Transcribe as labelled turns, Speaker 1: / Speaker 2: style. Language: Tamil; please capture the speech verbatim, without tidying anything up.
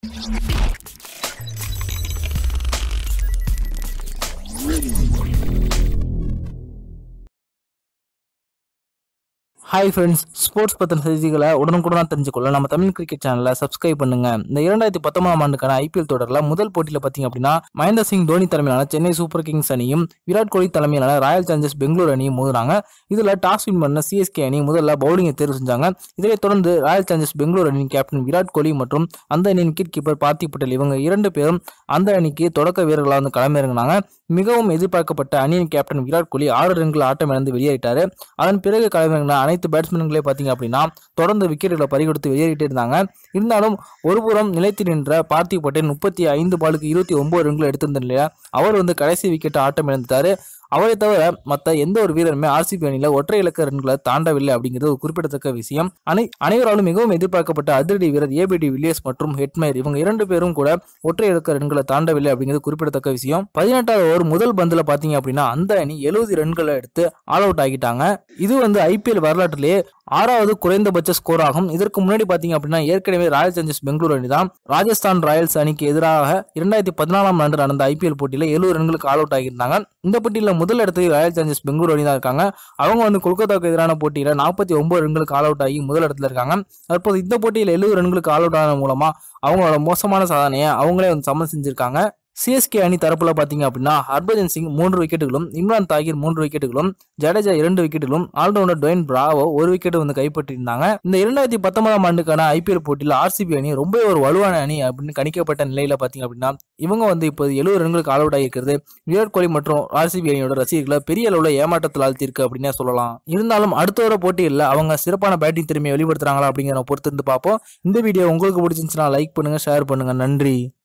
Speaker 1: ஹாய் ஃப்ரெண்ட்ஸ், ஸ்போர்ட்ஸ் பற்றின செய்திகளை உடனுக்குடன் தெரிஞ்சுக்கொள்ள நம்ம தமிழ் கிரிக்கெட் சேனலை சப்ஸ்கிரைப் பண்ணுங்க. இந்த இரண்டாயிரத்தி பத்தொன்பதாம் ஆண்டுக்கான ஐபிஎல் தொடரில் முதல் போட்டியில் பார்த்தீங்க அப்படின்னா மகேந்திர சிங் தோனி தலைமையிலான சென்னை சூப்பர் கிங்ஸ் அணியும் விராட் கோலி தலைமையிலான ராயல் சேலஞ்சர்ஸ் பெங்களூர் அணியும் மோதுறாங்க. இதில் டாஸ் வின் பண்ண சிஎஸ்கே அணி முதல்ல பவுலிங்கை தேர்வு செஞ்சாங்க. இதைத் தொடர்ந்து ராயல் சேலஞ்சர்ஸ் பெங்களூர் அணியின் கேப்டன் விராட் கோலி மற்றும் அந்த அணியின் விக்கெட் கீப்பர் பார்த்திப் பட்டேல் இவங்க இரண்டு பேரும் அந்த அணிக்கு தொடக்க வீரர்களாக வந்து களமிறங்கினாங்க. மிகவும் எதிர்பார்க்கப்பட்ட அணியின் கேப்டன் விராட் கோலி ஆறு ரன்கள் ஆட்டம் இழந்து வெளியேறிட்டாரு. அதன் பிறகு களமிறங்கின அனைத்து பேட்ஸ்மேன்களே பார்த்தீங்க அப்படின்னா தொடர்ந்து விக்கெட்டுகளை பறிகொடுத்து வெளியேறிட்டு இருந்தாங்க. இருந்தாலும் ஒருபுறம் நிலைத்து நின்ற பார்த்திப் பட்டேல் முப்பத்தி ஐந்து பாலுக்கு இருபத்தி ஒன்பது ரன்கள் எடுத்திருந்த நிலையில அவர் வந்து கடைசி விக்கெட் ஆட்டம் இழந்துட்டாரு. அவரை தவிர மற்ற எந்த ஒரு வீரருமே ஆர்சிபி அணியில ஒற்றை இலக்க ரன்களை தாண்டவில்லை அப்படிங்கிறது ஒரு குறிப்பிடத்தக்க விஷயம். அனை அனைவராலும் மிகவும் எதிர்பார்க்கப்பட்ட அதிரடி வீரர் ஏபிடி வில்லியர்ஸ் மற்றும் ஹெட்மேயர் இவங்க இரண்டு பேரும் கூட ஒற்றை இலக்க ரன்களை தாண்டவில்லை அப்படிங்கிறது குறிப்பிடத்தக்க விஷயம். பதினெட்டாவது ஓவர் முதல் பந்துல பாத்தீங்க அப்படின்னா அந்த அணி எழுபது ரன்களை எடுத்து ஆல் அவுட் ஆகிட்டாங்க. இது வந்து ஐபிஎல் வரலாற்றிலேயே ஆறாவது குறைந்தபட்ச ஸ்கோர் ஆகும். இதற்கு முன்னாடி பாத்தீங்க அப்படின்னா ஏற்கனவே ராயல் சேலஞ்சர்ஸ் பெங்களூர் அணி தான் ராஜஸ்தான் ராயல்ஸ் அணிக்கு எதிராக இரண்டாயிரத்தி பதினாலாம் ஆண்டு நடந்த ஐபிஎல் போட்டியில எழுபது ரன்களுக்கு ஆல் அவுட் ஆகியிருந்தாங்க. இந்த போட்டியில முதல் இடத்துல ராயல் சேலஞ்சர்ஸ் பெங்களூர் அணி தான் இருக்காங்க. அவங்க வந்து கொல்கத்தாவுக்கு எதிரான போட்டியில நாற்பத்தி ஒன்பது ரன்களுக்கு ஆல் அவுட் ஆகி முதல் இடத்துல இருக்காங்க. தற்போது இந்த போட்டியில எழுபது ரன்களுக்கு ஆல் அவுட் ஆனது மூலமா அவங்களோட மோசமான சாதனையை அவங்களே வந்து சமன் செஞ்சிருக்காங்க. சிஎஸ்கே அணி தரப்புல பாத்தீங்க அப்படின்னா ஹர்பஜன் சிங் மூன்று விக்கெட்டுகளும், இம்ரான் தாகிர் மூன்று விக்கெட்டுகளும், ஜடேஜா இரண்டு விக்கெட்டுகளும், ஆல்ரவுண்டர் டுவைன் பிராவோ ஒரு விக்கெட் வந்து கைப்பற்றியிருந்தாங்க. இந்த இரண்டாயிரத்தி பத்தொன்பதாம் ஆண்டுக்கான ஐபிஎல் போட்டியில் ஆர்சிபி அணி ரொம்ப ஒரு வலுவான அணி அப்படின்னு கணிக்கப்பட்ட நிலையில பாத்தீங்க அப்படின்னா இவங்க வந்து இப்போது எழுபது ரன்களுக்கு ஆல் அவுட் ஆகியிருக்கிறது விராட் கோலி மற்றும் ஆர்சிபி அணியோட ரசிகர்களை பெரிய அளவுல ஏமாற்றத்தில் ஆழ்த்திருக்கு அப்படின்னே சொல்லலாம். இருந்தாலும் அடுத்த வர போட்டியில் அவங்க சிறப்பான பேட்டிங் திறமையை வெளிப்படுத்துறாங்களா அப்படிங்கிற பொறுத்து இருந்து பார்ப்போம். இந்த வீடியோ உங்களுக்கு பிடிச்சிருந்துச்சுன்னா லைக் பண்ணுங்க, ஷேர் பண்ணுங்க. நன்றி.